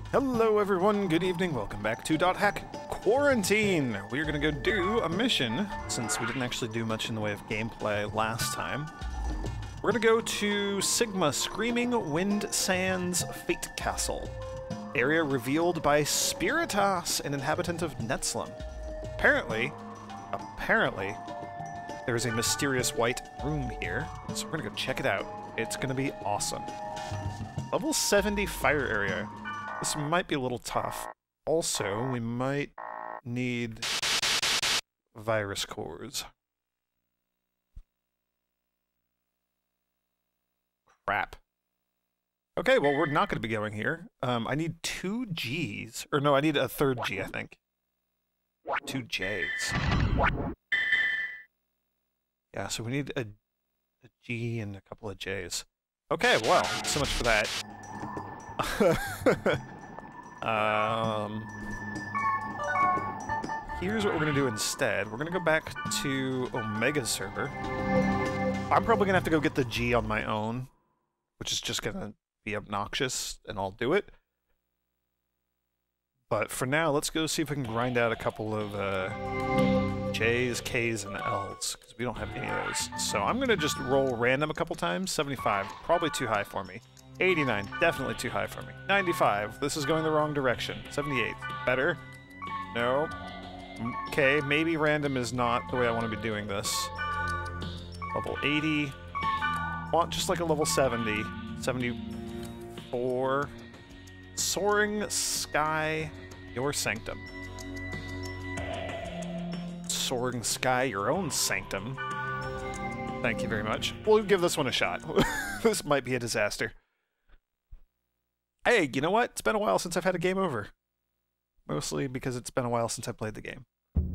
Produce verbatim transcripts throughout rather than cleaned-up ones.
Hello everyone, good evening, welcome back to Dot Hack Quarantine! We're gonna go do a mission, since we didn't actually do much in the way of gameplay last time. We're gonna go to Sigma Screaming Wind Sands Fate Castle. Area revealed by Spiritas, an inhabitant of Netzlum. Apparently, apparently, there's a mysterious white room here, so we're gonna go check it out. It's gonna be awesome. Level seventy fire area. This might be a little tough. Also, we might need virus cores. Crap. Okay, well, we're not going to be going here. Um, I need two G's. Or no, I need a third G, I think. Two J's. Yeah, so we need a, a G and a couple of J's. Okay, well, so much for that. um, here's what we're gonna do instead. We're gonna go back to Omega server. I'm probably gonna have to go get the G on my own, which is just gonna be obnoxious, and I'll do it. But for now, let's go see if we can grind out a couple of uh, J's, K's, and L's, because we don't have any of those. So I'm gonna just roll random a couple times. seventy-five, probably too high for me. eighty-nine, definitely too high for me. ninety-five, this is going the wrong direction. seventy-eight, better? No. Okay, maybe random is not the way I want to be doing this. Level eighty. Want just like a level seventy. seventy-four. Soaring Sky, your sanctum. Soaring Sky, your own sanctum. Thank you very much. We'll give this one a shot. This might be a disaster. Hey, you know what? It's been a while since I've had a game over. Mostly because it's been a while since I played the game.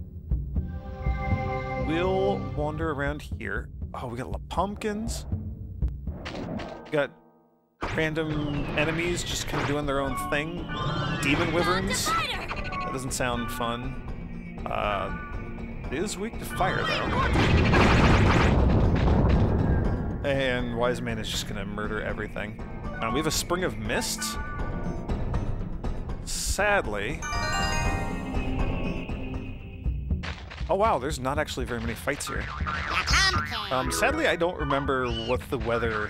We'll wander around here. Oh, we got La Pumpkins. We got random enemies just kind of doing their own thing. Demon Wyverns. That doesn't sound fun. Uh, it is weak to fire, though. And Wise Man is just gonna murder everything. Uh, we have a Spring of Mist. Sadly. Oh wow, there's not actually very many fights here. Um, sadly, I don't remember what the weather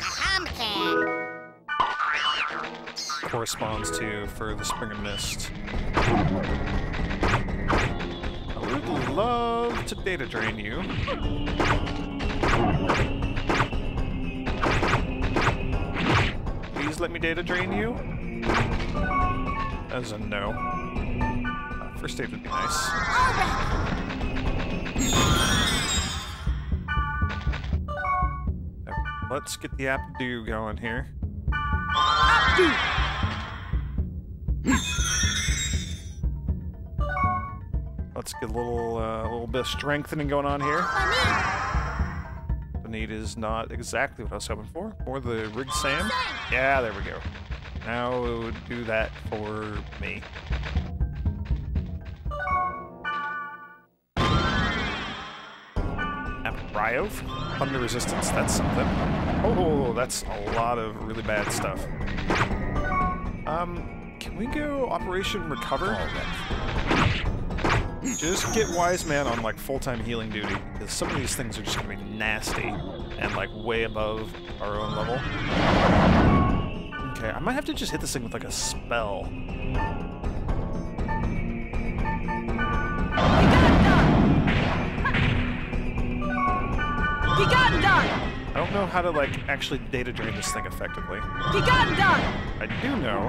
corresponds to for the Spring of Mist. I would love to data drain you. Please let me data drain you. As a no. Uh, first aid would be nice. Okay, let's get the Apdu going here. Apdu! Let's get a little, uh, a little bit of strengthening going on here. The need is not exactly what I was hoping for. Or the Rig Sam. Yeah, there we go. Now it would do that for me. Ryo? Thunder Resistance, that's something. Oh, that's a lot of really bad stuff. Um, can we go Operation Recover? Just get Wise Man on, like, full-time healing duty, because some of these things are just gonna be nasty, and, like, way above our own level. Okay, I might have to just hit this thing with, like, a spell. He got done! I don't know how to, like, actually data drain this thing effectively. He got done! I do know.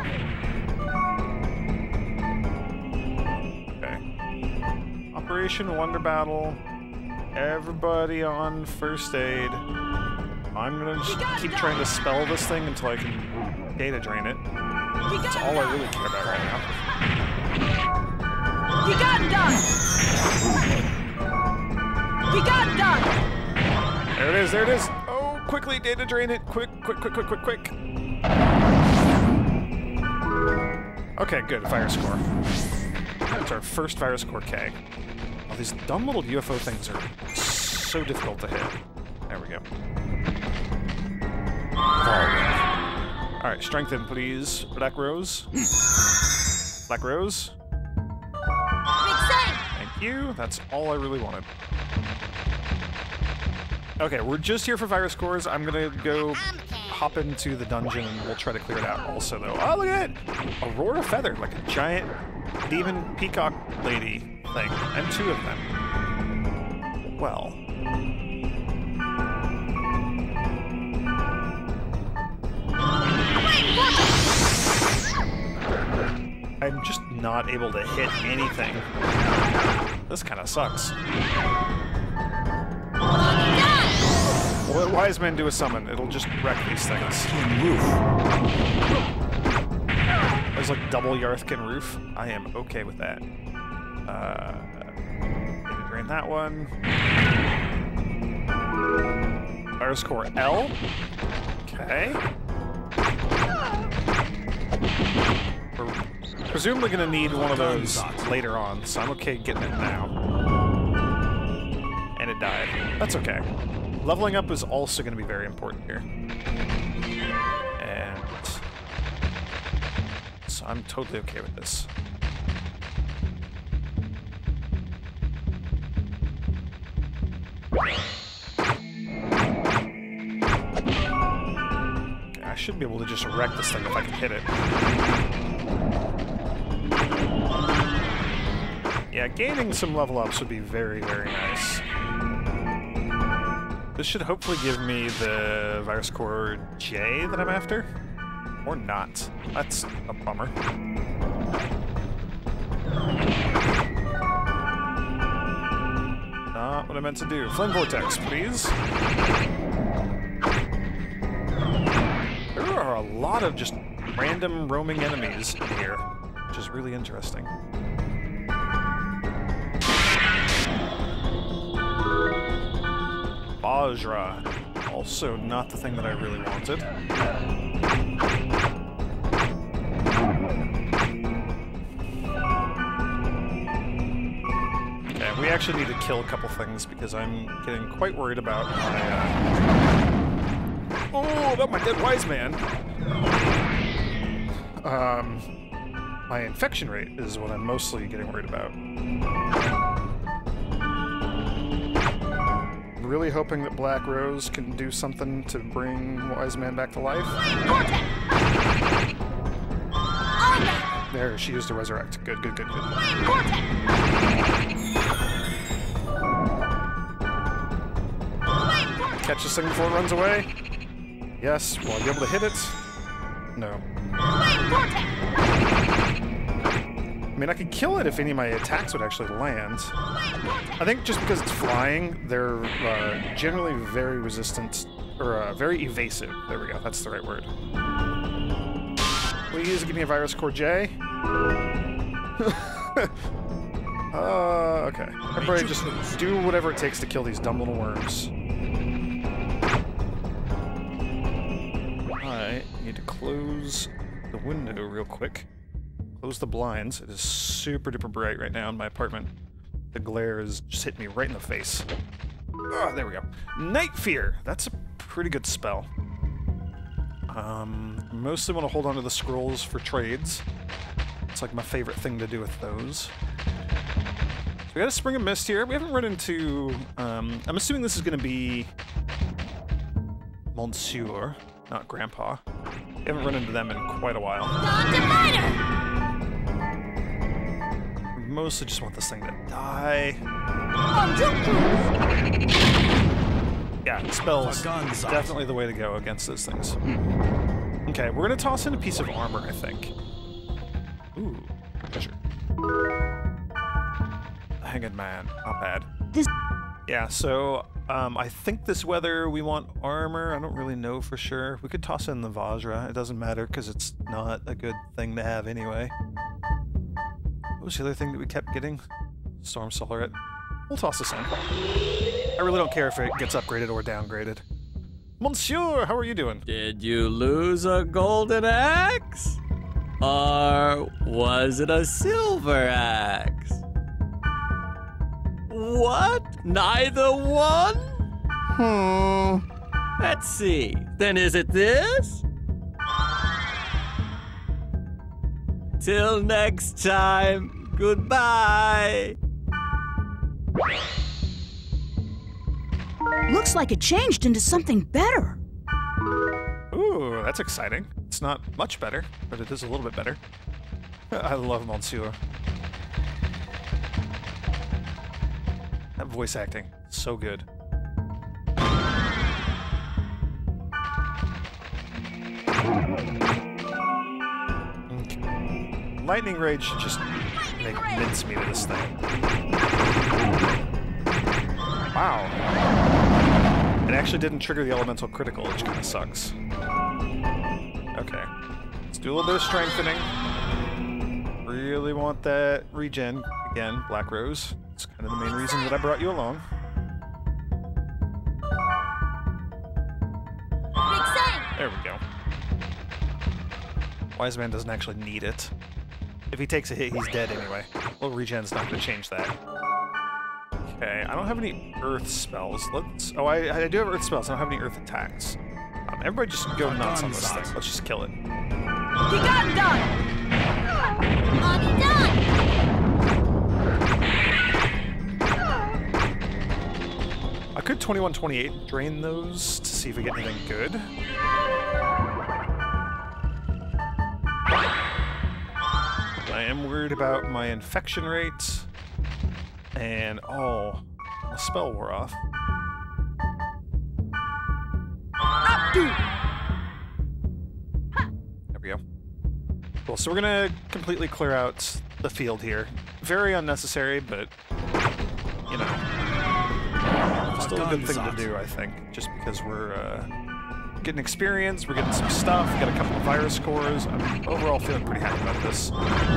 Okay. Operation Wonder Battle. Everybody on first aid. I'm gonna just keep done. trying to spell this thing until I can data drain it. That's all done. I really care about right now. He got done! He got done! There it is, there it is! Oh, quickly data drain it! Quick, quick, quick, quick, quick, quick! Okay, good, fire score. That's our first fire score K. Oh, these dumb little U F O things are so difficult to hit. There we go. Alright, strengthen, please. Black Rose. Black Rose. Big Sang! Thank you. That's all I really wanted. Okay, we're just here for virus cores. I'm gonna go hop into the dungeon and we'll try to clear it out also, though. Oh, look at it! Aurora Feather, like a giant demon peacock lady thing. And two of them. Well. I'm just not able to hit anything. This kind of sucks. Well, let Wise Man do a summon. It'll just wreck these things. There's like double Yarthkin Roof. I am okay with that. Uh, drain that one. Virus Core L. Okay. We're presumably going to need one of those later on, so I'm okay getting it now. And it died. That's okay. Leveling up is also going to be very important here. And so I'm totally okay with this. Okay, I should be able to just wreck this thing if I can hit it. Yeah, gaining some level ups would be very, very nice. This should hopefully give me the Virus Core J that I'm after. Or not. That's a bummer. Not what I meant to do. Flame Vortex, please. There are a lot of just random roaming enemies in here, which is really interesting. Vajra. Also not the thing that I really wanted. Okay, we actually need to kill a couple things because I'm getting quite worried about my, uh... Oh, about my dead Wise Man! Um... My infection rate is what I'm mostly getting worried about. Really hoping that Black Rose can do something to bring Wise Man back to life. There, she used to resurrect. Good, good, good, good. Catch this thing before it runs away. Yes, will I be able to hit it? No. I mean, I could kill it if any of my attacks would actually land. I think just because it's flying, they're uh, generally very resistant, or uh, very evasive. There we go, that's the right word. Please give me a Virus Core J. uh, okay. Everybody just do whatever it takes to kill these dumb little worms. I need to close the window real quick. Close the blinds. It is super duper bright right now in my apartment. The glare is just hitting me right in the face. Oh, there we go. Night Fear! That's a pretty good spell. Um, mostly want to hold on to the scrolls for trades. It's like my favorite thing to do with those. So we got a Spring of Mist here. We haven't run into... Um, I'm assuming this is going to be... Monsieur, not Grandpa. We haven't run into them in quite a while. Mostly just want this thing to die. Yeah, spells definitely the way to go against those things. Okay, we're gonna toss in a piece of armor, I think. Ooh, treasure. Hanged Man, not bad. This yeah, so um, I think this weather we want armor. I don't really know for sure. We could toss in the Vajra. It doesn't matter because it's not a good thing to have anyway. What was the other thing that we kept getting? Storm Solarite. We'll toss this in. I really don't care if it gets upgraded or downgraded. Monsieur, how are you doing? Did you lose a golden axe? Or was it a silver axe? What? Neither one? Hmm. Let's see. Then is it this? Till next time, goodbye. Looks like it changed into something better. Ooh, that's exciting. It's not much better, but it is a little bit better. I love Monsieur. That voice acting, so good. Okay. Lightning Rage should just make mincemeat of this thing. Wow. It actually didn't trigger the elemental critical, which kind of sucks. Okay. Let's do a little bit of strengthening. Really want that regen. Again, Black Rose. It's kind of the main reason that I brought you along. Big Sang! There we go. Wise Man doesn't actually need it. If he takes a hit, he's dead anyway. Well, regen's not going to change that. Okay, I don't have any earth spells. Let's. Oh, I, I do have earth spells. I don't have any earth attacks. Um, everybody just go nuts on this thing. Let's just kill it. You got it done! On done! I could twenty-one twenty-eight drain those to see if we get anything good. I am worried about my infection rate. And, oh, the spell wore off. There we go. Cool, so we're gonna completely clear out the field here. Very unnecessary, but, you know, still a good thing to do, I think, just because we're uh, getting experience, we're getting some stuff, we got a couple of virus cores. I'm overall feeling pretty happy about this.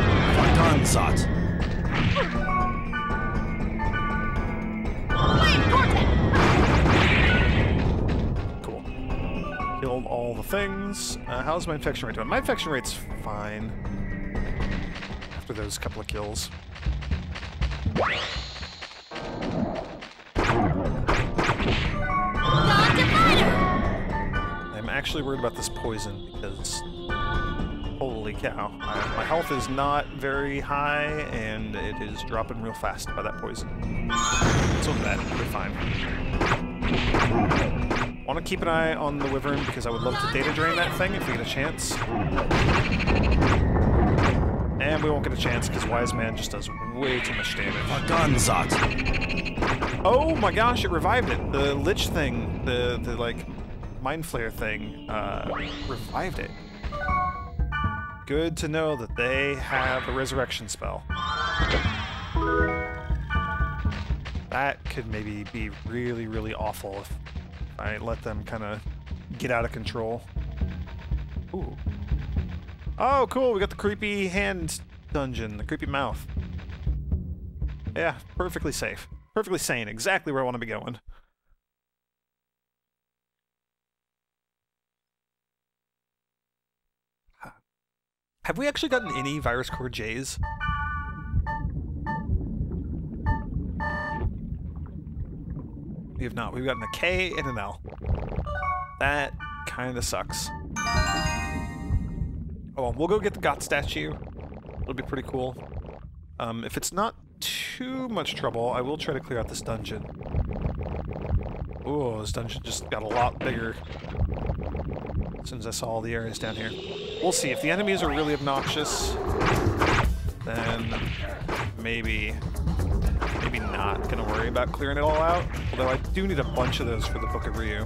Cool. Killed all the things. Uh, how's my infection rate doing? My infection rate's fine. After those couple of kills. I'm actually worried about this poison because holy cow. My, my health is not very high and it is dropping real fast by that poison. So that, we're fine. Want to keep an eye on the Wyvern because I would love to data drain that thing if we get a chance. And we won't get a chance because Wise Man just does way too much damage. Oh my gosh, it revived it. The Lich thing, the, the like, Mind Flare thing, uh, revived it. Good to know that they have a resurrection spell. That could maybe be really, really awful if I let them kind of get out of control. Ooh. Oh, cool, we got the creepy hand dungeon, the creepy mouth. Yeah, perfectly safe. Perfectly sane, exactly where I want to be going. Have we actually gotten any Virus Core J's? We have not. We've gotten a K and an L. That kind of sucks. Oh, well, we'll go get the Got statue. It'll be pretty cool. Um, if it's not too much trouble, I will try to clear out this dungeon. Ooh, this dungeon just got a lot bigger as soon as I saw all the areas down here. We'll see. If the enemies are really obnoxious, then maybe, maybe not gonna worry about clearing it all out. Although I do need a bunch of those for the Book of Ryu.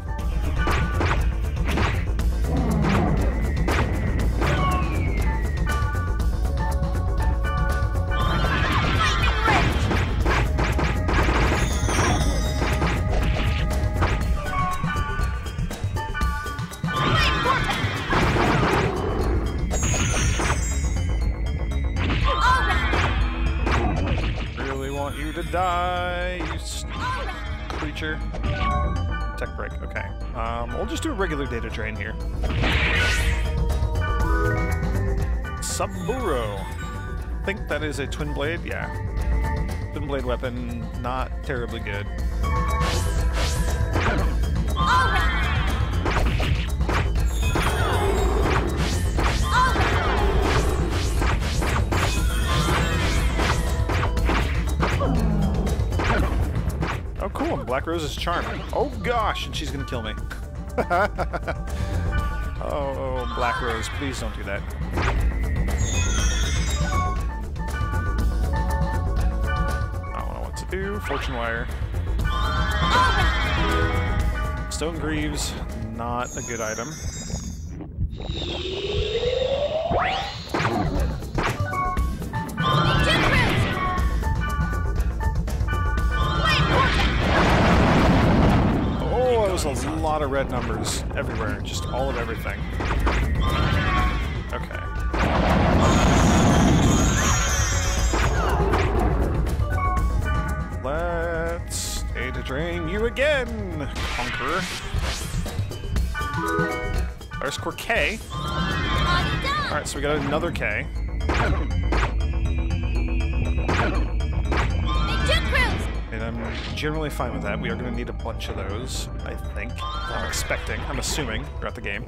Die, you creature. Tech break, okay. Um, we'll just do a regular data drain here. Saburo. I think that is a twin blade, yeah. Twin blade weapon, not terribly good. Black Rose is charmed. Oh gosh, and she's gonna kill me. Oh, Black Rose, please don't do that. I don't know what to do. Fortune Wire. Stone Greaves, not a good item. Oh, it was a lot of red numbers everywhere, just all of everything. Okay. Let's data drain you again, Conqueror. There's Core K. Alright, so we got another K. And I'm generally fine with that. We are going to need a bunch of those, I think. I'm expecting, I'm assuming, throughout the game.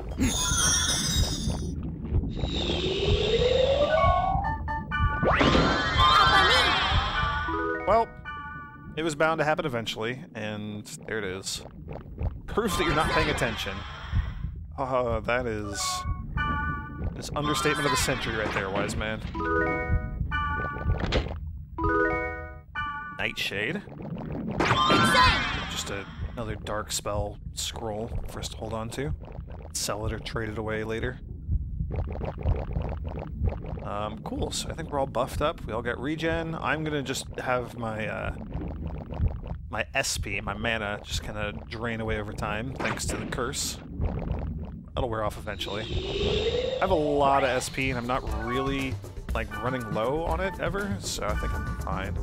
Well, it was bound to happen eventually, and there it is. Proof that you're not paying attention. Oh, that is... It's understatement of the century right there, wise man. Nightshade. Just a, another dark spell scroll for us to hold on to. Sell it or trade it away later. Um, cool, so I think we're all buffed up. We all got regen. I'm gonna just have my, uh, my S P, my mana, just kind of drain away over time, thanks to the curse. That'll wear off eventually. I have a lot of S P, and I'm not really, like, running low on it ever, so I think I'm fine.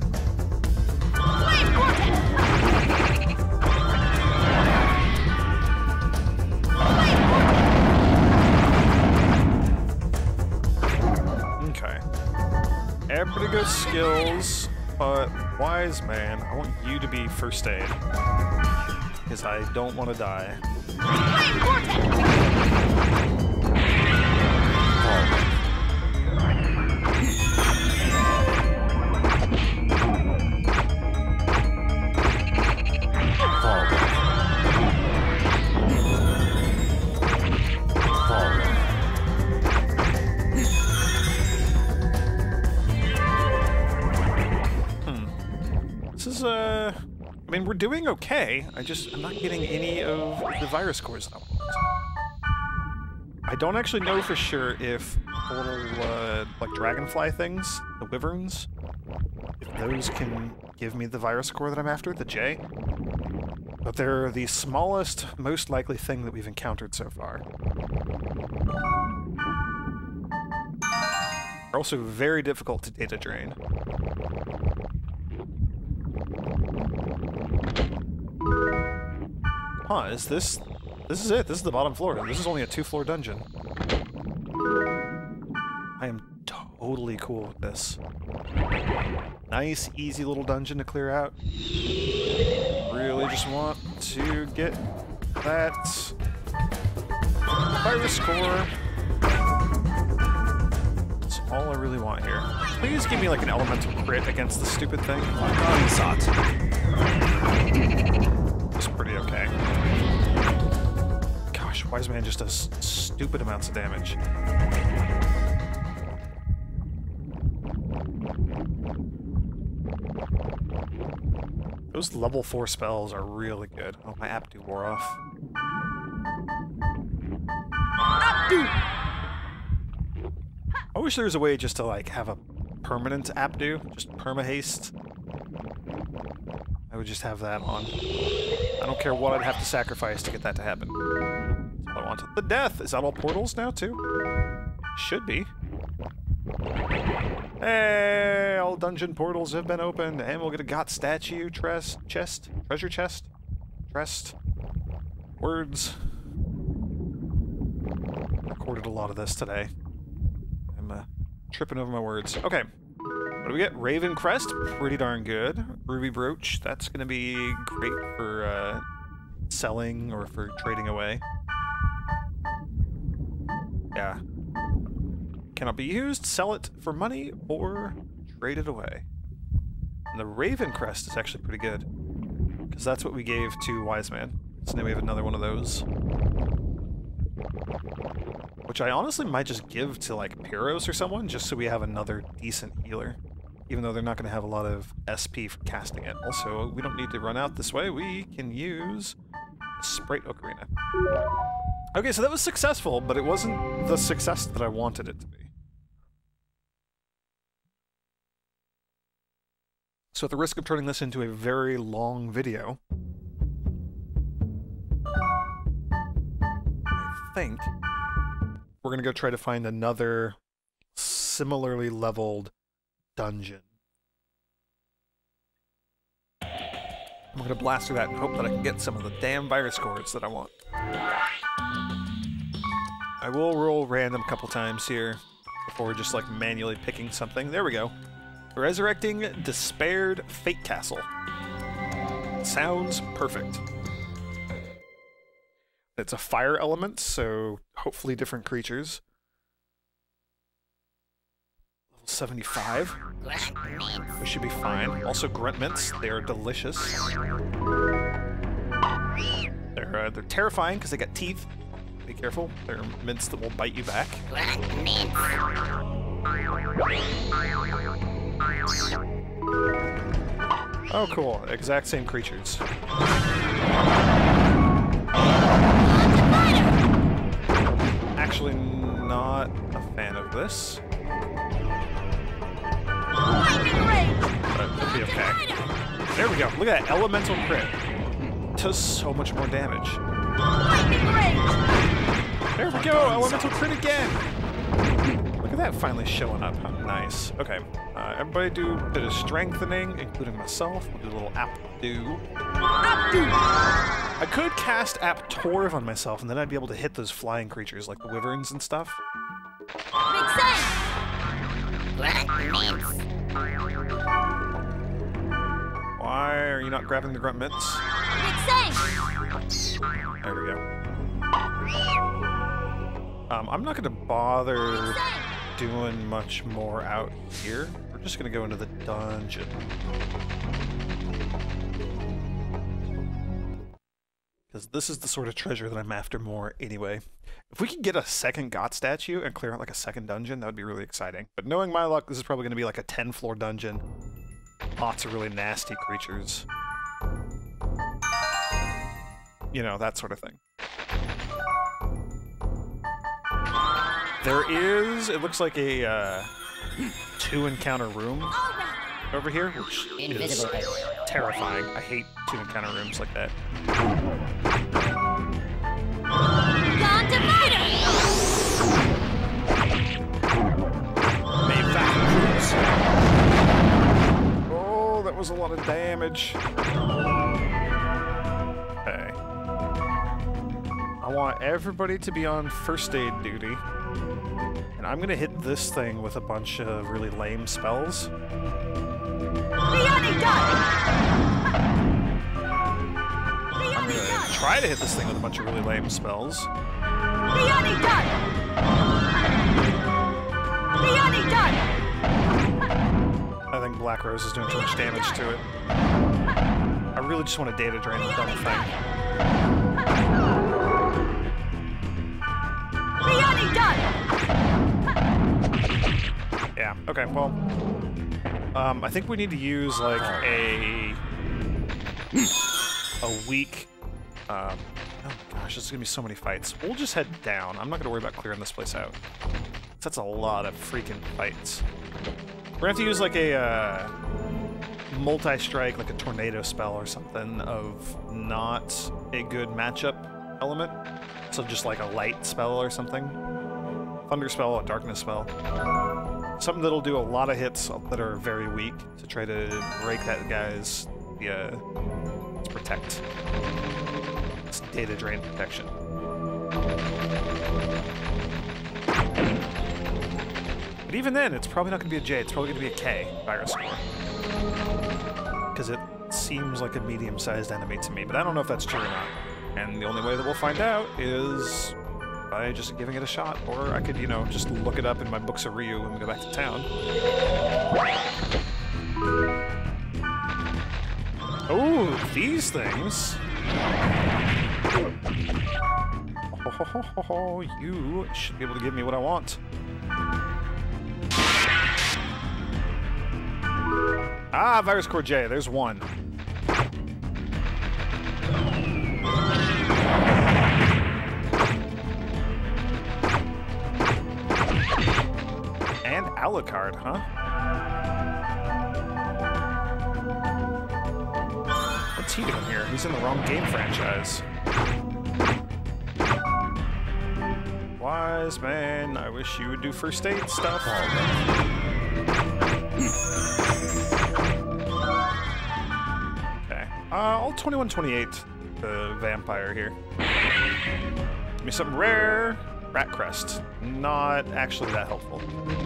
Okay. Everybody goes skills, but wise man, I want you to be first aid. Because I don't want to die. This is, uh... I mean, we're doing okay. I just, I'm not getting any of the virus cores I want. I don't actually know for sure if little, uh, like, dragonfly things, the wyverns, if those can give me the virus core that I'm after, the J. But they're the smallest, most likely thing that we've encountered so far. They're also very difficult to data drain. Huh, is this... This is it. This is the bottom floor. This is only a two-floor dungeon. I am totally cool with this. Nice, easy little dungeon to clear out. Really just want to get that virus core. That's all I really want here. Please give me like an elemental crit against the stupid thing. It's pretty okay. Gosh, Wise Man just does stupid amounts of damage. Those level four spells are really good. Oh, my Aptu wore off. Aptu! I wish there was a way just to, like, have a permanent Aptu. Just perma-haste. I would just have that on. I don't care what I'd have to sacrifice to get that to happen. That's what I want. The death! Is that all portals now, too? Should be. Hey, all dungeon portals have been opened, and we'll get a got statue, trest, chest, treasure chest, trest, words. Recorded a lot of this today. I'm uh, tripping over my words. Okay, what do we get? Raven Crest, pretty darn good. Ruby Brooch, that's gonna be great for uh, selling or for trading away. Yeah. Cannot be used, sell it for money, or trade it away. And the Raven Crest is actually pretty good. Because that's what we gave to Wise Man. So now we have another one of those. Which I honestly might just give to, like, Pyros or someone, just so we have another decent healer. Even though they're not going to have a lot of S P for casting it. Also, we don't need to run out this way. We can use Sprite Ocarina. Okay, so that was successful, but it wasn't the success that I wanted it to be. So at the risk of turning this into a very long video, I think we're going to go try to find another similarly leveled dungeon. I'm going to blast through that and hope that I can get some of the damn virus cores that I want. I will roll random a couple times here before just like manually picking something. There we go. Resurrecting Despaired Fate Castle. Sounds perfect. It's a fire element, so hopefully different creatures. Level seventy-five. We should be fine. Also grunt mints, they are delicious. They're, uh, they're terrifying because they got teeth. Be careful, they're mints that will bite you back. Oh, cool. Exact same creatures. Actually, not a fan of this. But it'll be okay. There we go. Look at that. Elemental crit. Does so much more damage. There we go. Elemental crit again. Look at that finally showing up. How nice. Okay. Uh, everybody do a bit of strengthening, including myself. We'll do a little Aptu. I could cast Aptorv on myself, and then I'd be able to hit those flying creatures like the wyverns and stuff. Makes sense. Why are you not grabbing the grunt mints? Makes sense. There we go. Um, I'm not going to bother doing much more out here. We're just going to go into the dungeon. Because this is the sort of treasure that I'm after more anyway. If we could get a second God statue and clear out like a second dungeon, that would be really exciting. But knowing my luck, this is probably going to be like a ten floor dungeon. Lots of really nasty creatures. You know, that sort of thing. There is, it looks like a uh, two encounter room over here, which is terrifying. I hate two encounter rooms like that. Gone Divider! Made vacuums. Oh, that was a lot of damage. Okay. I want everybody to be on first aid duty. And I'm gonna hit this thing with a bunch of really lame spells. I'm gonna try to hit this thing with a bunch of really lame spells. I think Black Rose is doing too much damage to it. I really just want to data drain the dumb thing. Yeah, okay, well... Um, I think we need to use, like, a... a weak... Um, oh my gosh, there's gonna be so many fights. We'll just head down. I'm not gonna worry about clearing this place out. That's a lot of freaking fights. We're gonna have to use, like, a, uh... multi-strike, like a tornado spell or something of not a good matchup element. So just like a light spell or something. Thunder spell, a darkness spell. Something that'll do a lot of hits that are very weak to try to break that guy's, yeah, let's protect. It's data drain protection. But even then, it's probably not going to be a J, it's probably going to be a K virus score. Because it seems like a medium-sized enemy to me, but I don't know if that's true or not. And the only way that we'll find out is by just giving it a shot. Or I could, you know, just look it up in my books of Ryu when we go back to town. Oh, Ooh, these things. Oh, you should be able to give me what I want. Ah, Virus Core J, there's one. And Alucard, huh? What's he doing here? He's in the wrong game franchise. Wise man, I wish you would do first aid stuff. Okay. Uh, I'll twenty-one twenty-eight the vampire here. Give me something rare. Rat Crest. Not actually that helpful.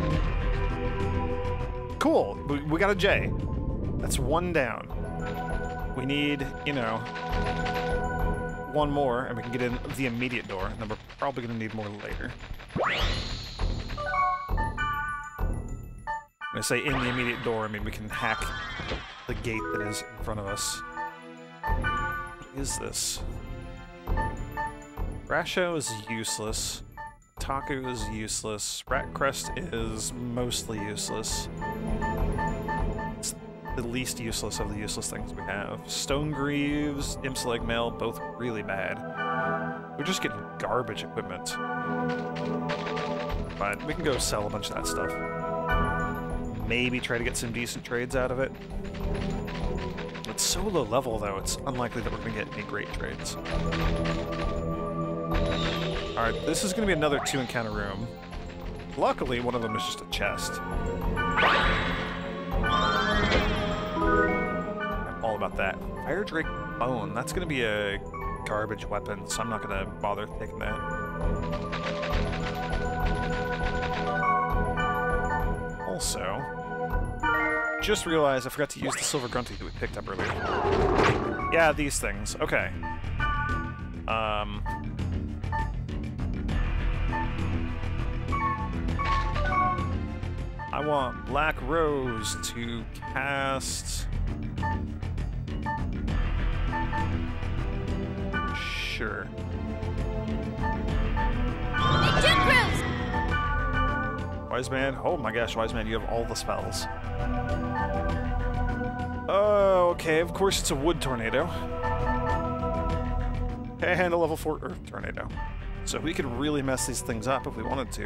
Cool. We, we got a J. That's one down. We need, you know, one more, and we can get in the immediate door, and then we're probably going to need more later. When I say in the immediate door, I mean we can hack the gate that is in front of us. What is this? Brasho is useless. Taku is useless. Rat Crest is mostly useless. It's the least useless of the useless things we have. Stone Greaves, Imps-Leg Mail, both really bad. We're just getting garbage equipment. But we can go sell a bunch of that stuff. Maybe try to get some decent trades out of it. It's so low level, though, it's unlikely that we're going to get any great trades. Alright, this is going to be another two encounter room. Luckily, one of them is just a chest. I'm all about that. Fire Drake Bone, that's going to be a garbage weapon, so I'm not going to bother taking that. Also, just realized I forgot to use the Silver Grunty that we picked up earlier. Yeah, these things. Okay. Um... I want Black Rose to cast... Sure. Wise Man, oh my gosh, Wise Man, you have all the spells. Oh, okay, of course it's a wood tornado. And a level four earth tornado. So we could really mess these things up if we wanted to.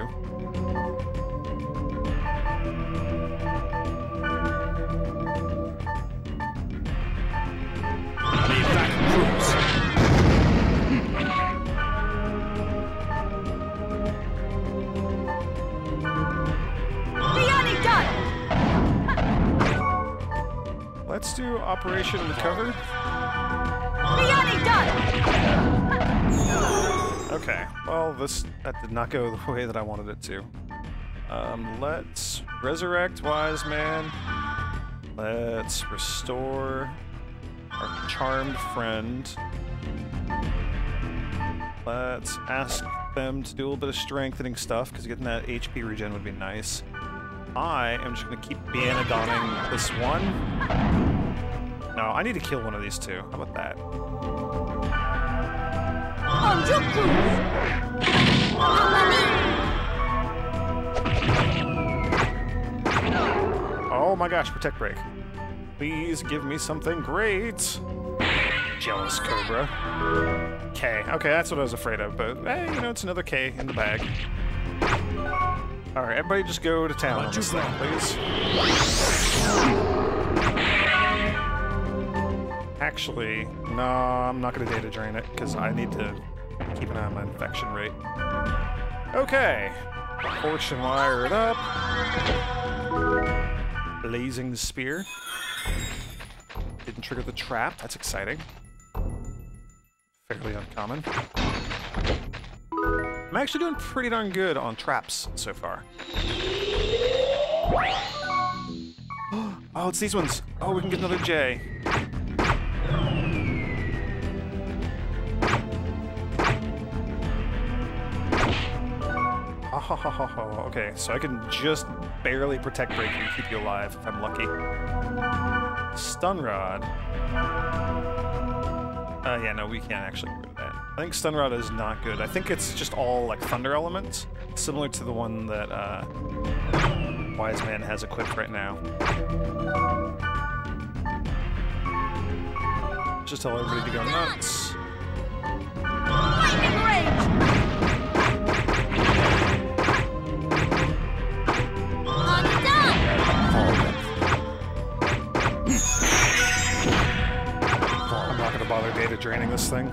Let's do Operation Recover. Okay, well, this that did not go the way that I wanted it to. Um, let's resurrect Wise Man. Let's restore our charmed friend. Let's ask them to do a little bit of strengthening stuff, because getting that H P regen would be nice. I am just going to keep Bianadonning this one. No, I need to kill one of these two. How about that? Oh my gosh, Protect Break. Please give me something great. Jealous Cobra. K. Okay, that's what I was afraid of, but hey, you know, it's another K in the bag. Alright, everybody just go to town on this thing, please. Actually, no, I'm not going to data drain it, because I need to keep an eye on my infection rate. Okay. Fortune wire it up. Blazing the Spear. Didn't trigger the trap, that's exciting. Fairly uncommon. I'm actually doing pretty darn good on traps so far. Oh, it's these ones. Oh, we can get another J. Oh, okay, so I can just barely protect break and keep you alive if I'm lucky. Stun Rod. Uh, yeah, no, we can't actually get rid of that. I think Stun Rod is not good. I think it's just all like thunder elements, similar to the one that uh, Wise Man has equipped right now. Just tell everybody to go nuts. Lightning range! On the dot! I'm not gonna bother data draining this thing.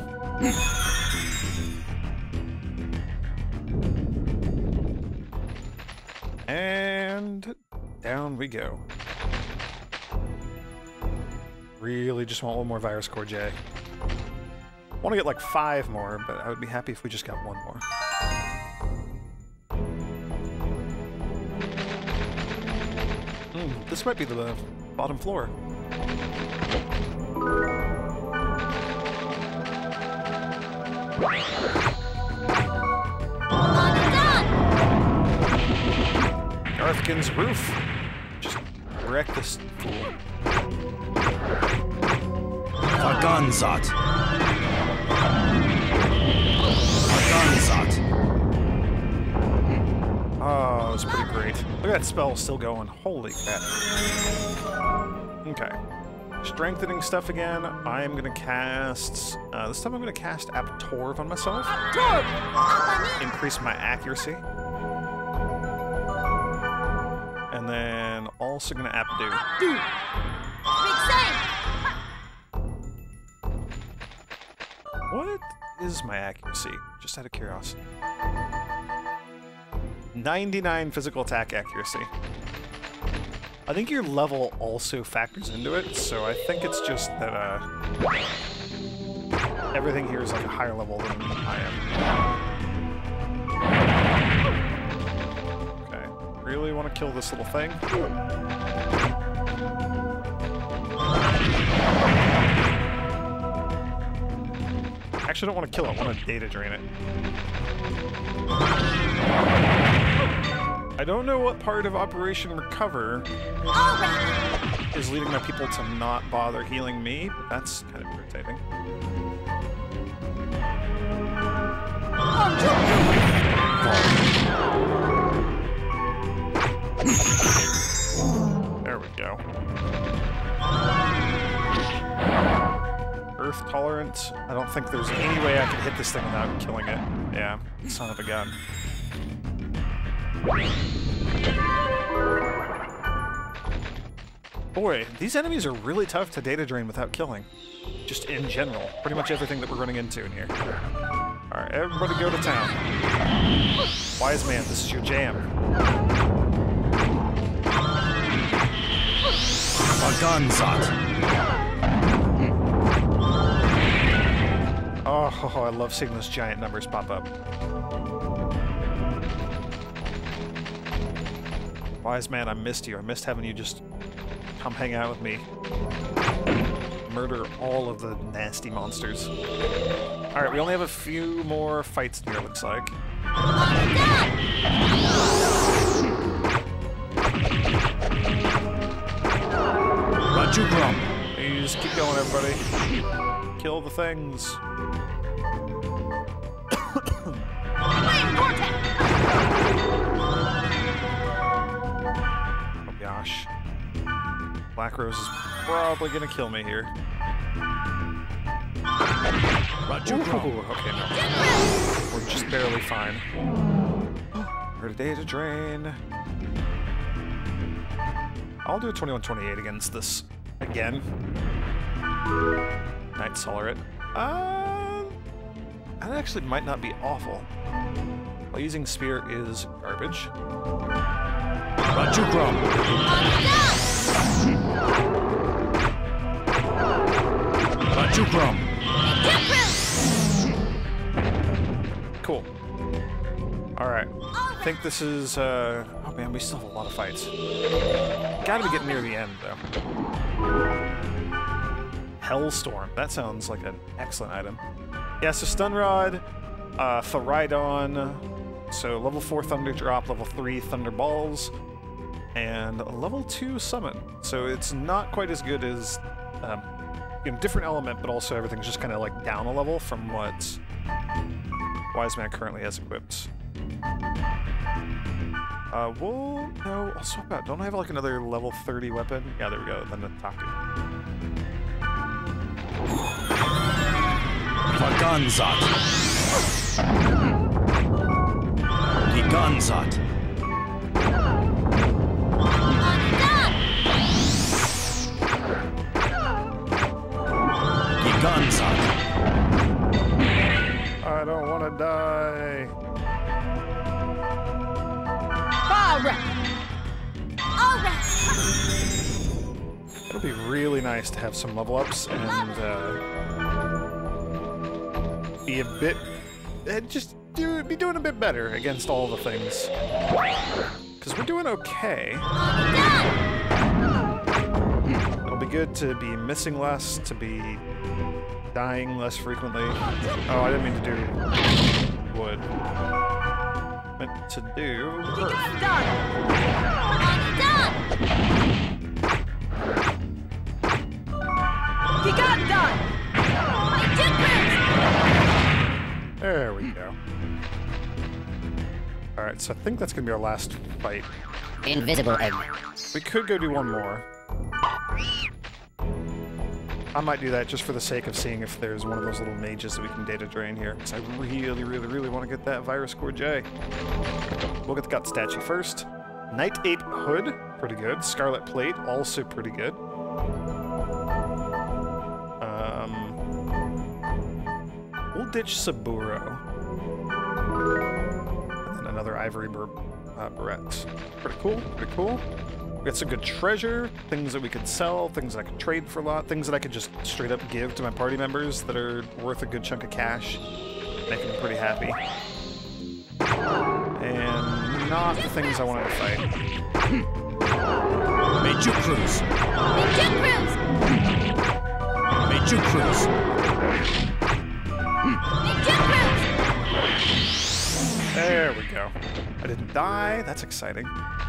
And down we go. Really just want one more Virus Core J. Want to get like five more, but I would be happy if we just got one more. Mm, this might be the bottom floor. On the dot! Garthkin's roof. Just wreck this fool. Vaganzat. Vaganzat. Oh, that was pretty great. Look at that spell still going. Holy crap. Okay. Strengthening stuff again. I am going to cast... Uh, this time I'm going to cast Abtorv on myself. Increase my accuracy. And then also going to Abdo. Big Sang! What is my accuracy? Just out of curiosity. ninety-nine physical attack accuracy. I think your level also factors into it, so I think it's just that uh, everything here is like a higher level than I am. Okay, really want to kill this little thing. Actually, I don't want to kill it. I want to data drain it. I don't know what part of Operation Recover is leading my people to not bother healing me, but that's kind of irritating. There we go. Earth tolerant. I don't think there's any way I can hit this thing without killing it. Yeah, son of a gun. Boy, these enemies are really tough to data drain without killing. Just in general. Pretty much everything that we're running into in here. Alright, everybody go to town. Wise Man, this is your jam. Vaganzat. Oh, I love seeing those giant numbers pop up. Wise Man, I missed you. I missed having you just come hang out with me. Murder all of the nasty monsters. Alright, we only have a few more fights here, looks like. Rajugram. Please keep going, everybody. Kill the things. Oh gosh. Black Rose is probably gonna kill me here. Ooh, okay, no. We're just barely fine. We're to data drain. I'll do a twenty-one twenty-eight against this again. Night Tolerant. Um, that actually might not be awful. Blazing Spear is garbage. Rajugram. Rajugram. Cool. Alright. I think this is, uh... oh man, we still have a lot of fights. Gotta be getting near the end, though. Hellstorm. That sounds like an excellent item. Yeah, so Stun Rod, uh, Thoridon, so level four Thunder Drop, level three Thunder Balls, and a level two summon. So it's not quite as good as, um, you know, different element, but also everything's just kind of like down a level from what Wise Man currently has equipped. Uh, well, no, I'll swap out. Don't I have like another level thirty weapon? Yeah, there we go, then the Taku. Vaganzat. Giganzat. Giganzat. I don't want to die. Fire! Alright. It'll be really nice to have some level ups and uh, be a bit, uh, just do be doing a bit better against all the things. Because we're doing okay. It'll be good to be missing less, to be dying less frequently. Oh, I didn't mean to do wood. Meant to do earth. Done! He got done! There we go. Alright, so I think that's gonna be our last fight. Invisible egg. We could go do one more. I might do that just for the sake of seeing if there's one of those little mages that we can data drain here, because I really, really, really want to get that Virus Core J. We'll get the Gut statue first. Knight Ape Hood, pretty good. Scarlet Plate, also pretty good. Um, we'll ditch Saburo. And then another Ivory bur uh, Barrette. Pretty cool, pretty cool. We got some good treasure, things that we could sell, things that I could trade for a lot, things that I could just straight up give to my party members that are worth a good chunk of cash, making them pretty happy. And not the things I wanted to fight. Made you cruise. Ninja Cruise! Made you cruise. Ninja Cruise! There we go. I didn't die, that's exciting.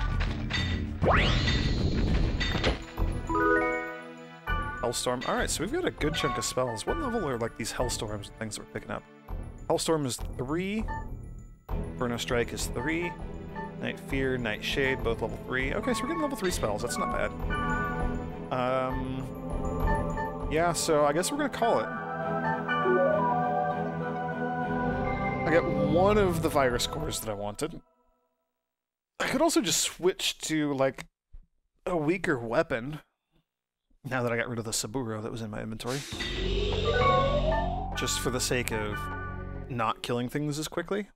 Hellstorm. Alright, so we've got a good chunk of spells. What level are like these Hellstorms and things that we're picking up? Hellstorm is three. Inferno Strike is three. Night Fear, Night Shade, both level three. Okay, so we're getting level three spells. That's not bad. Um, yeah, so I guess we're gonna call it. I got one of the virus cores that I wanted. I could also just switch to, like, a weaker weapon. Now that I got rid of the Saburo that was in my inventory. Just for the sake of not killing things as quickly.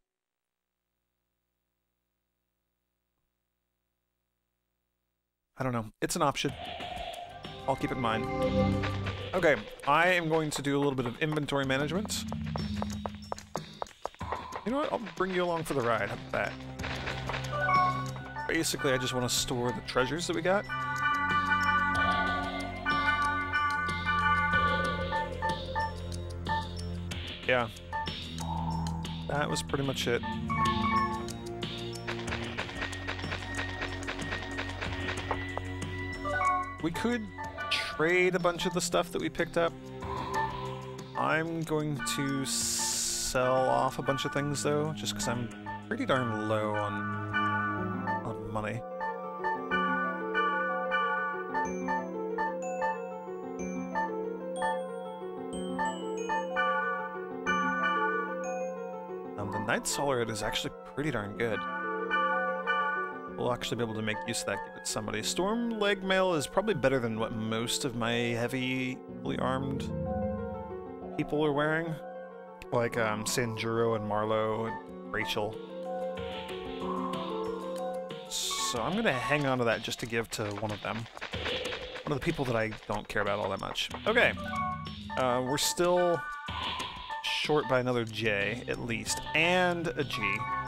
I don't know. It's an option. I'll keep it in mind. Okay, I am going to do a little bit of inventory management. You know what? I'll bring you along for the ride. How about that? Basically, I just want to store the treasures that we got. Yeah. That was pretty much it. We could trade a bunch of the stuff that we picked up. I'm going to sell off a bunch of things, though, just because I'm pretty darn low on, on money. Um, the Night Solar is actually pretty darn good. We'll actually be able to make use of that, give it to somebody. Storm Leg Mail is probably better than what most of my heavily armed people are wearing. Like um, Sanjuro and Marlowe and Rachel. So I'm gonna hang on to that just to give to one of them. One of the people that I don't care about all that much. Okay. Uh, we're still short by another J, at least, and a G.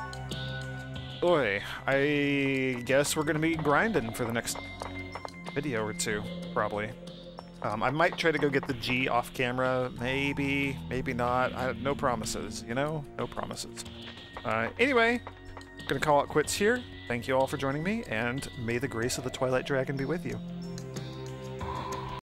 Boy, I guess we're gonna be grinding for the next video or two, probably. Um, I might try to go get the G off camera, maybe, maybe not. I, no promises, you know? No promises. Uh, anyway, gonna call it quits here. Thank you all for joining me, and may the grace of the Twilight Dragon be with you.